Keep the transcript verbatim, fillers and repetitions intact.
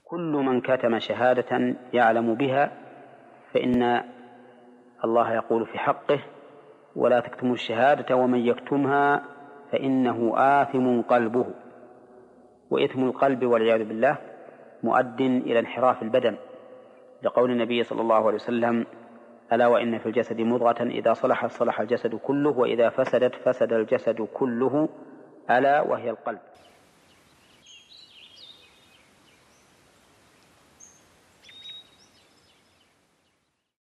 كل من كتم شهادة يعلم بها فإن الله يقول في حقه: ولا تكتموا الشهادة ومن يكتمها فإنه آثم قلبه. وإثم القلب والعياذ بالله مؤد إلى انحراف البدن، لقول النبي صلى الله عليه وسلم: ألا وإن في الجسد مضغة إذا صلحت صلح الجسد كله وإذا فسدت فسد الجسد كله، ألا وهي القلب.